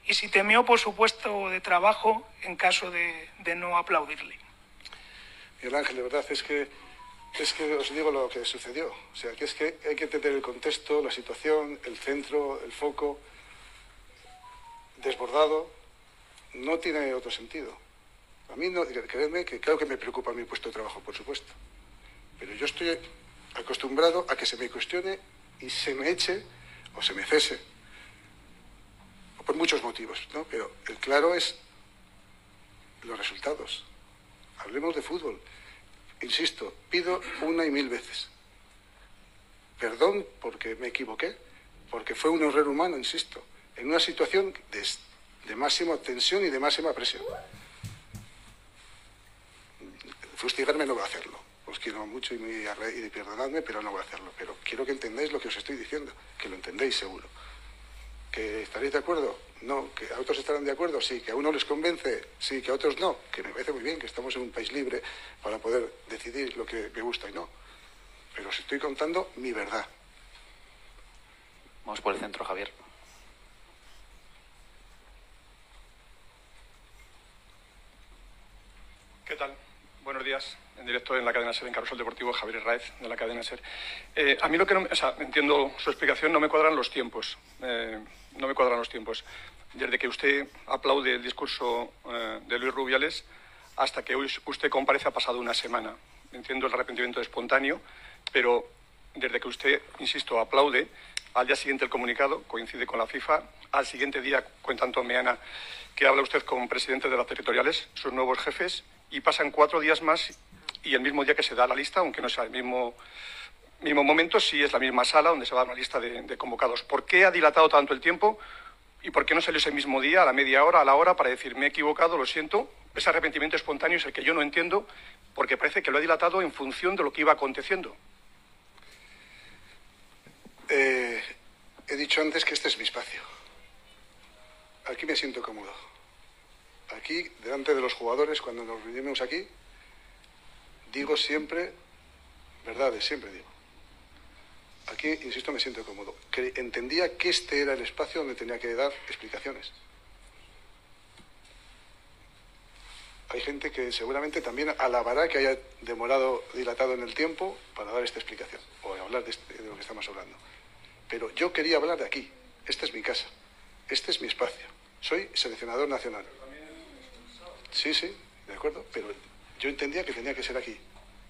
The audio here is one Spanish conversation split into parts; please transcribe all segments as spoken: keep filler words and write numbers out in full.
y si temió por su puesto de trabajo en caso de, de no aplaudirle. Miguel Ángel, de verdad es que, es que os digo lo que sucedió. O sea, que es que hay que entender el contexto, la situación, el centro, el foco, desbordado. No tiene otro sentido. A mí, no, creedme que claro que me preocupa mi puesto de trabajo, por supuesto. Pero yo estoy acostumbrado a que se me cuestione y se me eche o se me cese. Por muchos motivos, ¿no? Pero el claro es los resultados. Hablemos de fútbol. Insisto, pido una y mil veces perdón porque me equivoqué, porque fue un error humano, insisto, en una situación de, de máxima tensión y de máxima presión. Fustigarme no voy a hacerlo. Os quiero mucho y, me, y perdonadme, pero no voy a hacerlo. Pero quiero que entendáis lo que os estoy diciendo, que lo entendéis seguro. ¿Que estaréis de acuerdo? No. ¿Que a otros estarán de acuerdo? Sí. ¿Que a uno les convence? Sí. ¿Que a otros no? Que me parece muy bien, que estamos en un país libre para poder decidir lo que me gusta y no. Pero os estoy contando mi verdad. Vamos por el centro, Javier. ¿Qué tal? Buenos días. En directo en la cadena SER, en Carrusel Deportivo, Javier Raez, de la cadena SER. Eh, a mí lo que no... O sea, entiendo su explicación, no me cuadran los tiempos. Eh, no me cuadran los tiempos. Desde que usted aplaude el discurso eh, de Luis Rubiales hasta que usted comparece ha pasado una semana. Entiendo el arrepentimiento espontáneo, pero desde que usted, insisto, aplaude, al día siguiente el comunicado coincide con la FIFA, al siguiente día cuenta Meana que habla usted con presidentes de las territoriales, sus nuevos jefes, y pasan cuatro días más y el mismo día que se da la lista, aunque no sea el mismo, mismo momento, sí es la misma sala donde se va a dar una lista de, de convocados. ¿Por qué ha dilatado tanto el tiempo y por qué no salió ese mismo día, a la media hora, a la hora, para decir me he equivocado, lo siento? Ese arrepentimiento espontáneo es el que yo no entiendo, porque parece que lo ha dilatado en función de lo que iba aconteciendo. Eh, he dicho antes que este es mi espacio. Aquí me siento cómodo. Aquí, delante de los jugadores, cuando nos reunimos aquí, digo siempre verdades, siempre digo. Aquí, insisto, me siento cómodo. Que entendía que este era el espacio donde tenía que dar explicaciones. Hay gente que seguramente también alabará que haya demorado, dilatado en el tiempo para dar esta explicación, o hablar de, este, de lo que estamos hablando. Pero yo quería hablar de aquí. Esta es mi casa. Este es mi espacio. Soy seleccionador nacional. Sí, sí, de acuerdo. Pero yo entendía que tenía que ser aquí.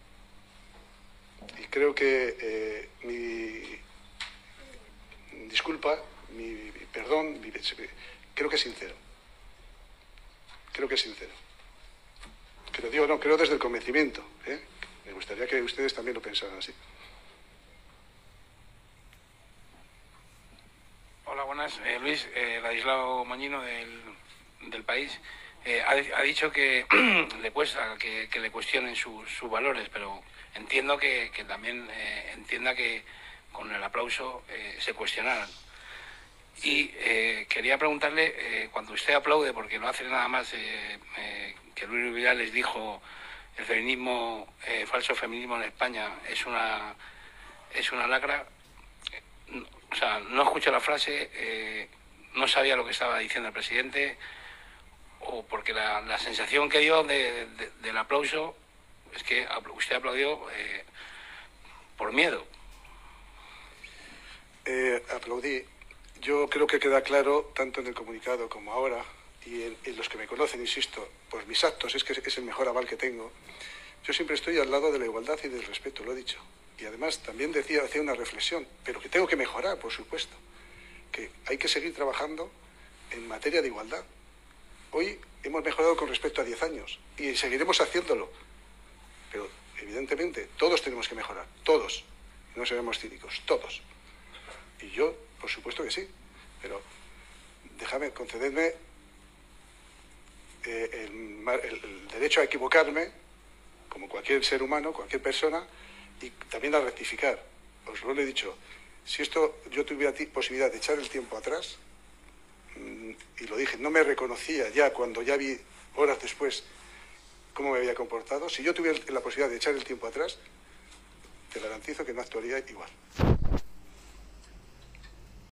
Y creo que eh, mi disculpa, mi, mi perdón, mi, creo que es sincero. Creo que es sincero. Pero digo, no, creo desde el convencimiento. ¿eh? Me gustaría que ustedes también lo pensaran así. Hola, buenas. Eh, Luis, eh, Ladislao Mañino del, del País. Eh, ha, ha dicho que le cuesta que, que le cuestionen sus su valores, pero entiendo que, que también eh, entienda que con el aplauso eh, se cuestionaran. Y eh, quería preguntarle, eh, cuando usted aplaude, porque no hace nada más eh, eh, que Luis Rubiales dijo el feminismo, eh, falso feminismo en España es una, es una lacra. O sea, no escucho la frase, eh, no sabía lo que estaba diciendo el presidente, o porque la, la sensación que dio de, de, del aplauso es que usted aplaudió eh, por miedo. Eh, aplaudí. Yo creo que queda claro, tanto en el comunicado como ahora, y en, en los que me conocen, insisto, pues mis actos, es que es el mejor aval que tengo. Yo siempre estoy al lado de la igualdad y del respeto, lo he dicho. Y además también decía, hacía una reflexión, pero que tengo que mejorar, por supuesto. Que hay que seguir trabajando en materia de igualdad. Hoy hemos mejorado con respecto a diez años y seguiremos haciéndolo. Pero, evidentemente, todos tenemos que mejorar, todos. No seremos cínicos, todos. Y yo, por supuesto que sí. Pero déjame, concededme eh, el, el, el derecho a equivocarme, como cualquier ser humano, cualquier persona, y también a rectificar. Os lo he dicho, si esto yo tuviera posibilidad de echar el tiempo atrás, y lo dije, no me reconocía ya cuando ya vi horas después cómo me había comportado, si yo tuviera la posibilidad de echar el tiempo atrás, te garantizo que no actuaría igual.